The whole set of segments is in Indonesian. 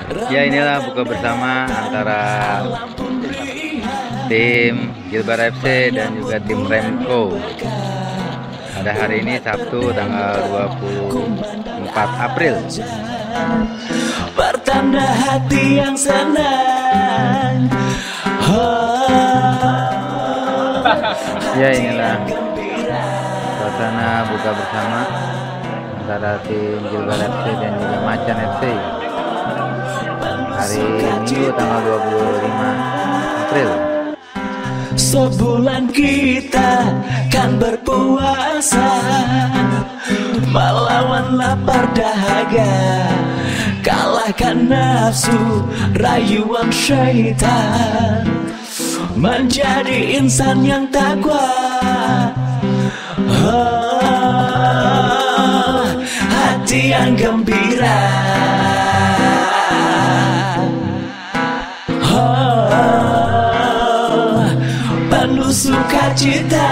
Ya, inilah buka bersama antara tim Gilbar FC dan juga tim Remco. Pada hari ini Sabtu tanggal 24 April. Pertanda hati yang senang. Ya, inilah suasana buka bersama antara tim Gilbar FC dan juga Macan FC. Hari Minggu tanggal 25 April. Sebulan kita kan berpuasa, melawan lapar dahaga, kalahkan nafsu rayuan syaitan, menjadi insan yang takwa. Hati yang gembira, penuh sukacita,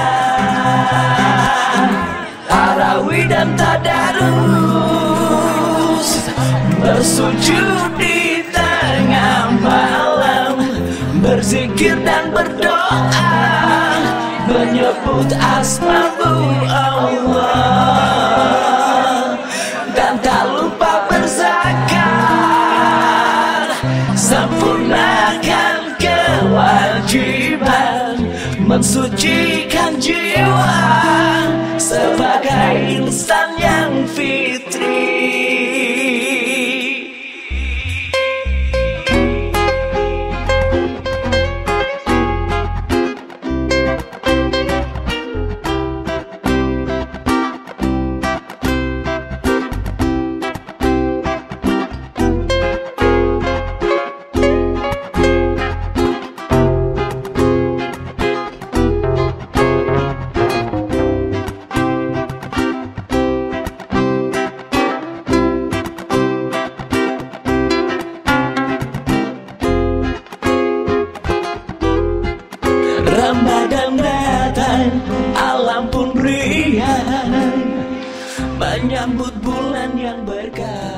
tarawih dan tadarus, bersujud di tengah malam, berzikir dan berdoa, menyebut asma-Mu Allah, dan tak lupa berzakat, sempurnakan kewajiban, mensucikan jiwa sebagai insan yang fitri. Ramadan datang, alam pun riang, menyambut bulan yang berkah.